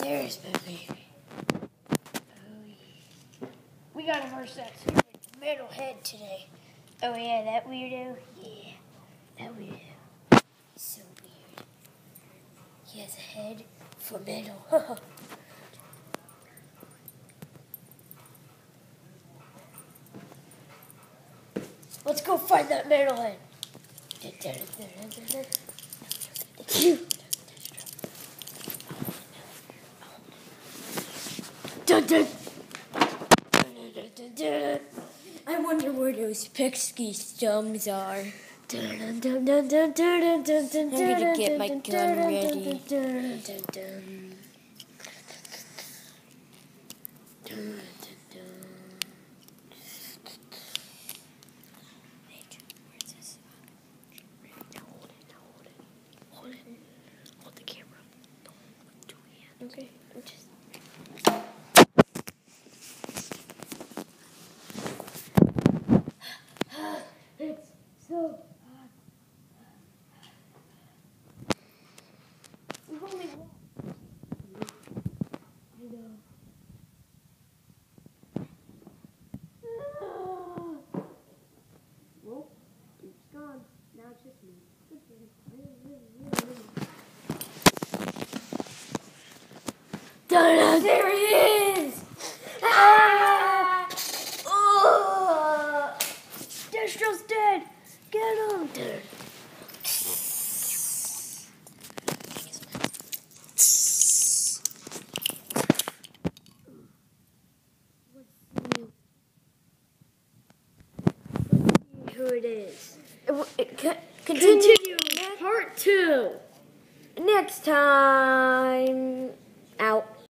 There's my baby. Oh, yeah. We got a first that stupid metal head today. Oh, yeah, that weirdo? Yeah, that weirdo. He's so weird. He has a head for metal. Let's go find that metal head. I wonder where those pesky thumbs are. I'm gonna get my gun ready. Hold the camera. Don't with 2 hands. Okay, I'm just. It's so hot. We've only walked. I know. Well, it's gone. Now it's just me. There he is! Ah! Oh! Destro's dead! Get him! Who it is. Continue. Part 2. Next time.